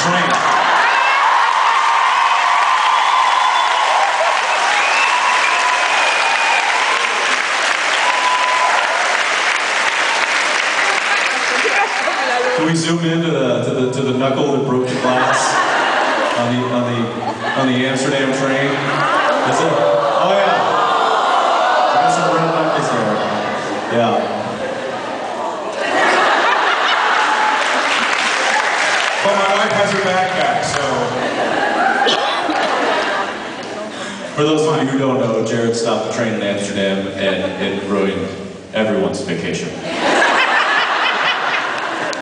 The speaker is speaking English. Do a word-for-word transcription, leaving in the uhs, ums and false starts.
train. Can we zoom in to the, to the, to the knuckle that broke the glass on the, on the, on the Amsterdam train? Is it? Oh yeah. I got some red knuckles there. Yeah. But my wife has her backpack, so. For those of you who don't know, Jared stopped the train in Amsterdam and it ruined everyone's vacation.